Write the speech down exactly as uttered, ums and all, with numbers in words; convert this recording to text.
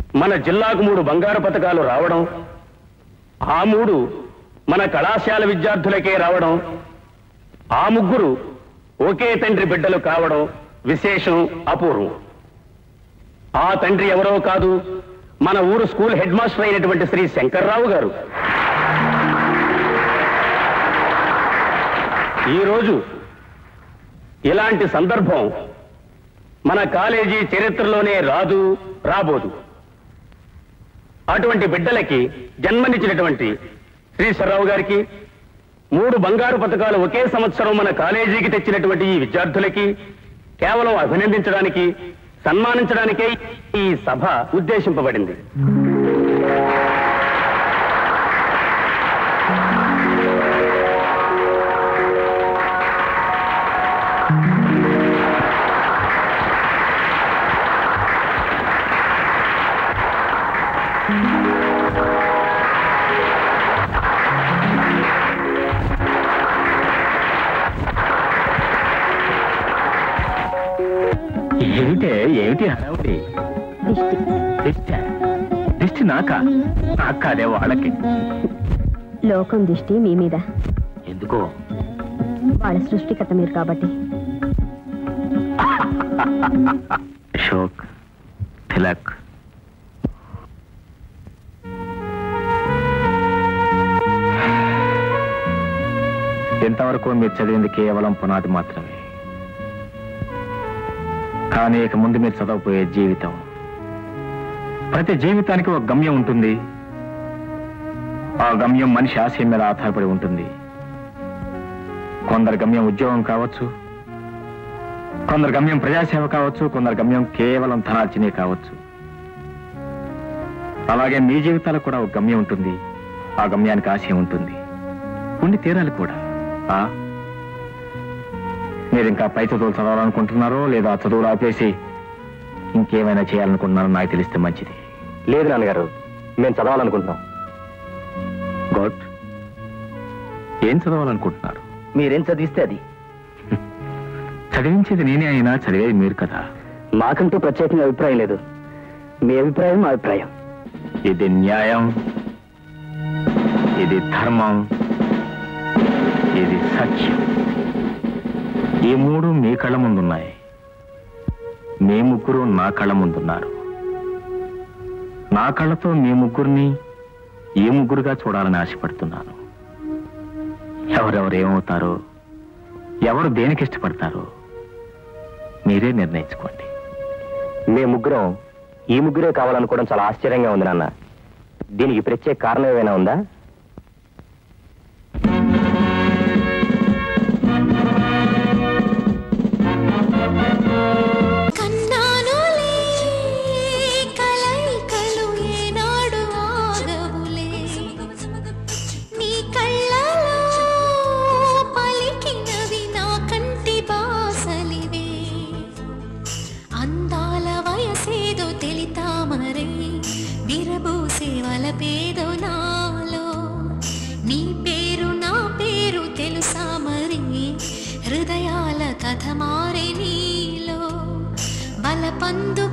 మన జిల్లాకు మూడు బంగారు పతకాలు రావడం, ఆ మూడు మన కళాశాల విద్యార్థులకే రావడం, ఆ ముగ్గురు ఒకే తండ్రి బిడ్డలు కావడం విశేషం, అపూర్వం. ఆ తండ్రి ఎవరో కాదు, మన ఊరు స్కూల్ హెడ్ మాస్టర్ అయినటువంటి శ్రీ శంకర్రావు గారు. ఈరోజు ఇలాంటి సందర్భం మన కాలేజీ చరిత్రలోనే రాదు, రాబోదు. అటువంటి బిడ్డలకి జన్మనిచ్చినటువంటి శ్రీశ్వరరావు గారికి, మూడు బంగారు పతకాలు ఒకే సంవత్సరం మన కాలేజీకి తెచ్చినటువంటి ఈ విద్యార్థులకి కేవలం అభినందించడానికి, సన్మానించడానికే ఈ సభ ఉద్దేశింపబడింది. ఏమిటే ఏమిటి హడావుడి? దిష్టి నాకా? నాకు కాదే, వాళ్ళకి. లోకం దిష్టి మీ మీద. ఎందుకో? వాళ్ళ సృష్టికర్త మీరు కాబట్టి. అశోక్, తిలక్, ఎంతవరకు మీరు చదివింది కేవలం పునాది మాత్రమే. కానీ ఇక ముందు మీరు చదవబోయే జీవితం, ప్రతి జీవితానికి ఒక గమ్యం ఉంటుంది. ఆ గమ్యం మనిషి ఆశయం మీద ఆధారపడి ఉంటుంది. కొందరి గమ్యం ఉద్యోగం కావచ్చు, కొందరి గమ్యం ప్రజాసేవ కావచ్చు, కొందరి గమ్యం కేవలం ధనార్జనే కావచ్చు. అలాగే మీ జీవితాలకు కూడా ఒక గమ్యం ఉంటుంది. ఆ గమ్యానికి ఆశయం ఉంటుంది, ఉండి తీరాలి కూడా. మీరు ఇంకా పై చదువులు చదవాలనుకుంటున్నారో లేదా చదువులు ఆపేసి ఇంకేమైనా చేయాలనుకుంటున్నారో నాకు తెలిస్తే మంచిది. లేదు నాన్నగారు, మేము చదవాలనుకుంటున్నాం. గుడ్. ఏం చదవాలనుకుంటున్నారు? మీరేం చదివిస్తే అది. చదివించేది నేనే అయినా చదివేది మీరు కదా. మాకంటూ ప్రత్యేకంగా అభిప్రాయం లేదు. మీ అభిప్రాయం మా అభిప్రాయం. ఇది న్యాయం, ఇది ధర్మం, ఇది సత్యం. ఈ మూడు మీ కళ్ళ ముందున్నాయి. మీ ముగ్గురు నా కళ్ళ ముందున్నారు. నా కళ్ళతో మీ ముగ్గురిని ఈ ముగ్గురుగా చూడాలని ఆశపడుతున్నాను. ఎవరెవరు ఏమవుతారో, ఎవరు దేనికి ఇష్టపడతారో మీరే నిర్ణయించుకోండి. మీ ముగ్గురం ఈ ముగ్గురే కావాలనుకోవడం చాలా ఆశ్చర్యంగా ఉంది నాన్న. దీనికి ప్రత్యేక కారణం ఏమైనా ఉందా? హృదయాల కథ మారే నీలో బలపందు